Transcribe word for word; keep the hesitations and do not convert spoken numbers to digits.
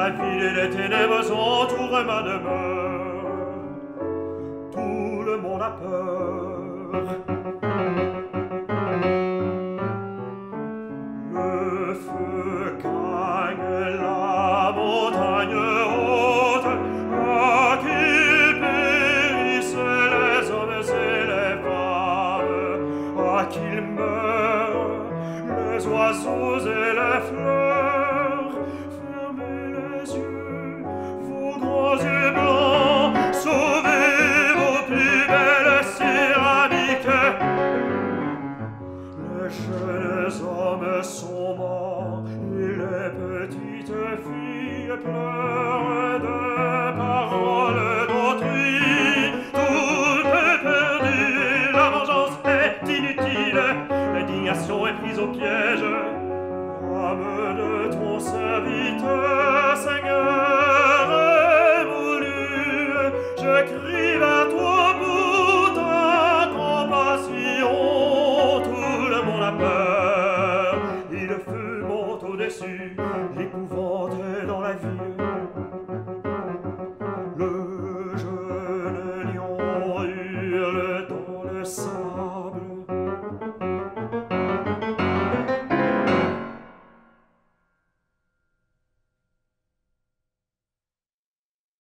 la ville et les ténèbres entourent ma demeure. Tout le monde a peur. Le feu gagne la montagne haute, à qui périssent les hommes et les femmes, à qu'ils meurent les oiseaux et les fleurs. Fermez les yeux, vos grands yeux blancs, sauvez vos plus belles céramiques. Les jeunes hommes sont morts et les petites filles pleurent de paroles d'autrui. Tout est perdu, la vengeance est inutile, l'indignation est prise au piège. L'âme de ton serviteur, Seigneur,